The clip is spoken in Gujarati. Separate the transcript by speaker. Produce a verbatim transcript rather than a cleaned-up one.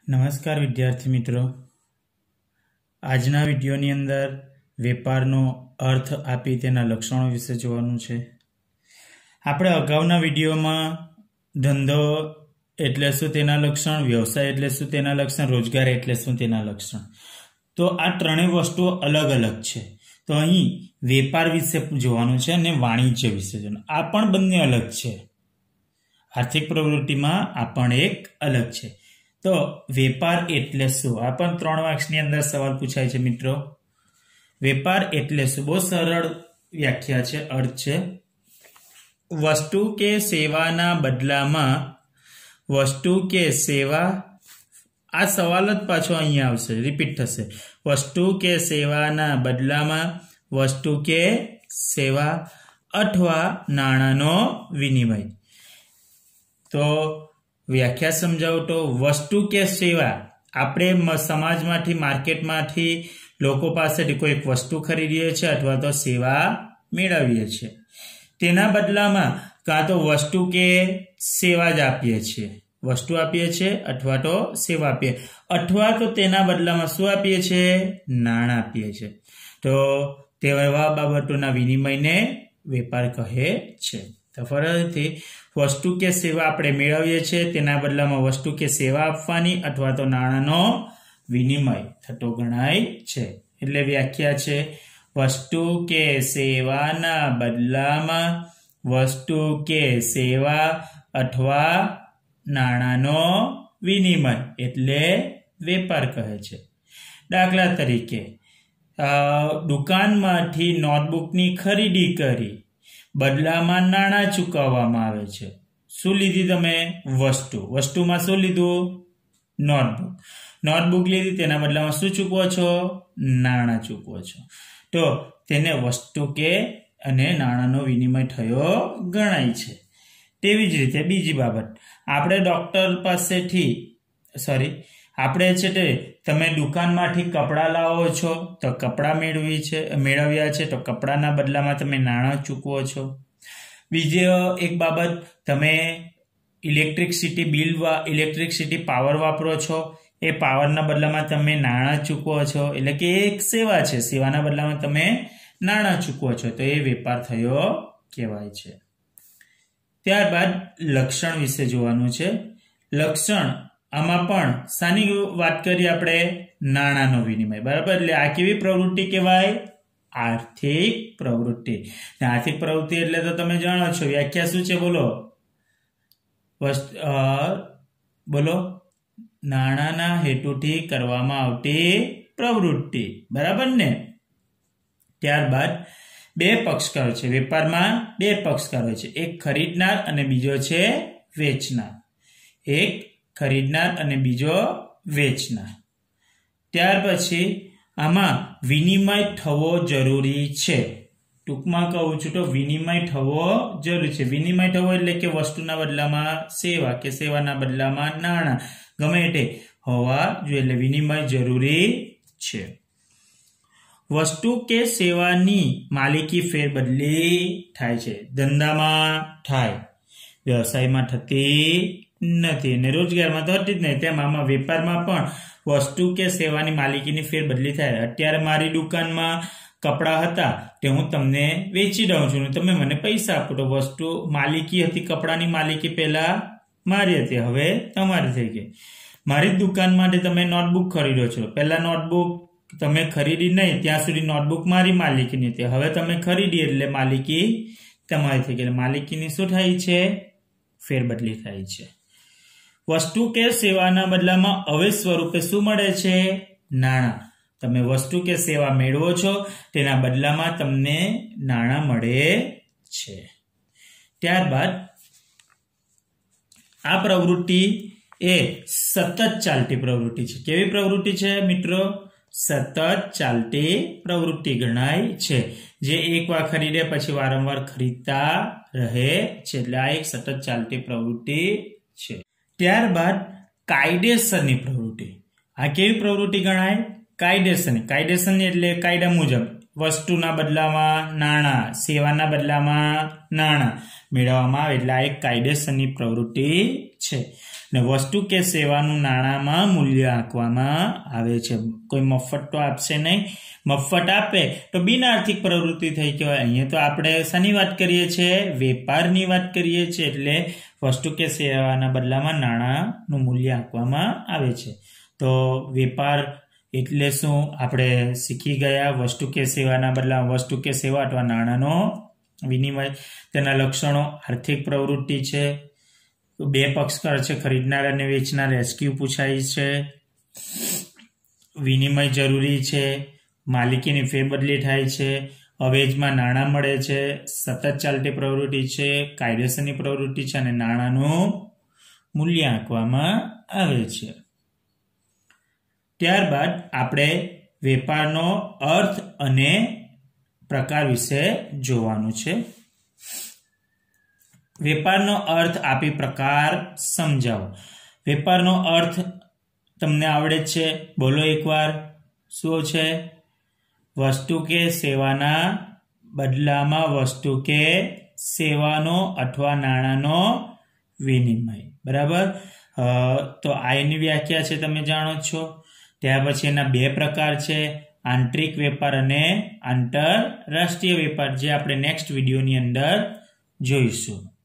Speaker 1: नमस्कार विद्यार्थी मित्रों, आजना विडियोनी अंदर वेपारनो अर्थ आपी तेना लक्षणों विषे जोवानुं छे। आपणे अगाउना विडियोमां धंधो एटले शुं तेना लक्षण, व्यवसाय एटले शुं तेना लक्षण, रोजगार एटले शुं तेना लक्षण, तो आ त्रणेय वस्तुओ अलग अलग छे। तो अहीं वेपार विषे जोवानुं छे अने वाणिज्य विषे जोवानुं। आ पण बंने अलग छे। आर्थिक प्रवृत्तिमां आ पण एक अलग छे। तो वेपार एटले शुं? आ पण त्रण मार्क्सनी अंदर सवाल पूछाय छे मित्रों। वेपार एटले शुं? बहुत सरल व्याख्या छे, अर्थ छे वस्तु के सेवाना बदलामां वस्तु के सेवा। आ सवाल ज पाछो अहीं आवशे, रिपीट थशे। वस्तु के सेवाना बदलामां वस्तु के सेवा अथवा नाणानो विनिमय। तो व्याख्या समझावो तो वस्तु के सेवा आपणे समाज मांथी, मार्केट मांथी लोको पासेथी कोई एक वस्तु खरीदीए छे अथवा तो सेवा मेळवीए छे, तेना बदलामां कां तो वस्तु के सेवा ज आपीए छे, वस्तु आपीए छे अथवा तो सेवा आपीए, अथवा तो तेना बदलामां शुं आपीए छे? नाणां आपीए छे। तो तेवा बाबतोना विनिमयने वेपार कहे छे। तो फरीथी वस्तु के सेवा आपणे मेळवीए छे, तेना बदलामां वस्तु के सेवा आपवानी अथवा तो नाणांनो विनिमय थतो गणाय छे। एटले व्याख्या छे वस्तु के सेवाना बदलामां वस्तु के सेवा अथवा नाणांनो विनिमय एटले वेपार कहे छे। दाखला तरीके दुकानमांथी नोटबुकनी खरीदी करी, बदलामां नाणां चूकववामां आवे छे। शुं लीधी तमे? वस्तु। वस्तुमां शुं लीधुं? नोटबुक। नोटबुक लीधी, तेना बदलामां शुं चूकवो छो? नाणां चूकवो छो। तो तेने वस्तु के अने नाणांनो विनिमय थयो गणाय छे। तेवी ज रीते बीजी बाबत, आपणे डॉक्टर पासेथी सॉरी आपणे छे ते तमे दुकानमांथी कपड़ा लावो छो, तो कपड़ा मेळवी छे मेळव्या छे, तो कपड़ाना बदलामां तमे नाणां चूकवो छो। बीजी एक बाबत, तमे इलेक्ट्रिसिटी बिल वा इलेक्ट्रिसिटी पावर वापरो छो, ए पावरना बदलामां तमे नाणां चूकवो छो, એટલે કે એક સેવા છે, સેવાના બદલામાં તમે નાણાં ચૂકવો છો, તો એ વેપાર થયો કહેવાય છે। ત્યારબાદ લક્ષણ વિશે જોવાનું છે। લક્ષણ આમાં પણ સાની વાત કરી આપણે? નાણાંનો વિનિમય, બરાબર। એટલે આ કેવી પ્રવૃત્તિ કહેવાય? આર્થિક પ્રવૃત્તિ। આર્થિક પ્રવૃત્તિ એટલે તો તમે જાણો છો, વ્યાખ્યા શું છે? બોલો બોલો નાણાંના હેતુથી કરવામાં આવતી પ્રવૃત્તિ, બરાબર ને? ત્યારબાદ બે પક્ષકારો છે વેપારમાં। બે પક્ષકારો છે, એક ખરીદનાર અને બીજો છે વેચનાર। એક ખરીદનાર અને બીજો વેચનાર। ત્યાર પછી આમાં વિનિમય થવો જરૂરી છે। ટૂંકમાં કહું છું તો વિનિમય થવો જરૂરી છે। વિનિમય થવો એટલે કે વસ્તુના બદલામાં સેવા કે સેવાના બદલામાં નાણાં ગમે તે હોવા જોઈએ, એટલે વિનિમય જરૂરી છે। વસ્તુ કે સેવાની માલિકી ફેરબદલી થાય છે। ધંધામાં થાય, વ્યવસાયમાં થતી નથી અને રોજગારમાં તો હતી જ નહીં, તેમ આમાં વેપારમાં પણ વસ્તુ કે સેવાની માલિકીની ફેરબદલી થાય। અત્યારે મારી દુકાનમાં કપડા હતા તે હું તમને વેચી દઉં છું ને તમે મને પૈસા આપો, તો વસ્તુ માલિકી હતી, કપડાની માલિકી પહેલા મારી હતી, હવે તમારી થઈ ગઈ। મારી જ દુકાન માટે તમે નોટબુક ખરીદો છો, પહેલા નોટબુક તમે ખરીદી નહીં ત્યાં સુધી નોટબુક મારી માલિકીની હતી, હવે તમે ખરીદી એટલે માલિકી તમારી થઈ ગઈ। માલિકીની શું થાય છે? ફેરબદલી થાય છે। वस्तु के सेवाना बदलामां अवैध स्वरूपे शुं मळे छे? नाणां। तमे वस्तु के सेवा मेळवो छो, तेना बदलामां तमने नाणां मळे छे। त्यारबाद आ प्रवृत्ति ए सतत चालती प्रवृत्ति छे। केवी प्रवृत्ति छे मित्रों? सतत चालती प्रवृत्ति गणाय छे, जे एक वार खरीदे पछी वारंवार खरीदता रहे छे, એટલે આ એક સતત ચાલતી પ્રવૃત્તિ છે। ત્યારબાદ કાયદેસરની પ્રવૃત્તિ। આ કેવી પ્રવૃત્તિ ગણાય? કાયદેસરની। કાયદેસરની એટલે કાયદા મુજબ વસ્તુના બદલામાં નાણાં, સેવાના બદલામાં નાણાં મેળવવામાં આવે, એટલે આ એક કાયદેસરની પ્રવૃત્તિ છે। ને વસ્તુ કે સેવાનું નાણાંમાં મૂલ્ય આંકવામાં આવે છે. કોઈ મફત તો આપશે નહીં. મફત આપે તો બિનઆર્થિક પ્રવૃત્તિ થઈ કહેવાય. અહીંયા તો આપણે શાની વાત કરીએ છીએ? વેપારની વાત કરીએ છીએ. એટલે વસ્તુ કે સેવાના બદલામાં નાણાંનું મૂલ્ય આંકવામાં આવે છે. તો વેપાર એટલે શું આપણે શીખી ગયા. વસ્તુ કે સેવાના બદલામાં વસ્તુ કે સેવા અથવા નાણાંનો વિનિમય. તેના લક્ષણો આર્થિક પ્રવૃત્તિ છે, બે પક્ષકાર છે, ખરીદનાર અને વેચનાર, રેસ્ક્યુ પૂછાય છે, વિનિમય જરૂરી છે, માલિકીની ફેરબદલી થાય છે, અવેજમાં નાણાં મળે છે, સતત ચાલતી પ્રવૃત્તિ છે, કાયદેસરની પ્રવૃત્તિ છે અને નાણાંનું મૂલ્ય આંકવામાં આવે છે. ત્યારબાદ આપણે વેપારનો અર્થ અને પ્રકાર વિશે જોવાનું છે. વેપારનો અર્થ આપી પ્રકાર સમજાવો. વેપારનો અર્થ તમને આવડે છે? બોલો એકવાર. શું છે? વસ્તુ કે સેવાના બદલામાં વસ્તુ કે સેવાનો અથવા નાણાંનો વિનિમય. બરાબર. તો આ એની વ્યાખ્યા છે, તમે જાણો છો. ત્યાર પછી એના બે પ્રકાર છે, આંતરિક વેપાર અને આંતરરાષ્ટ્રીય વેપાર, જે આપણે નેક્સ્ટ વિડીયોની અંદર જોઈશું.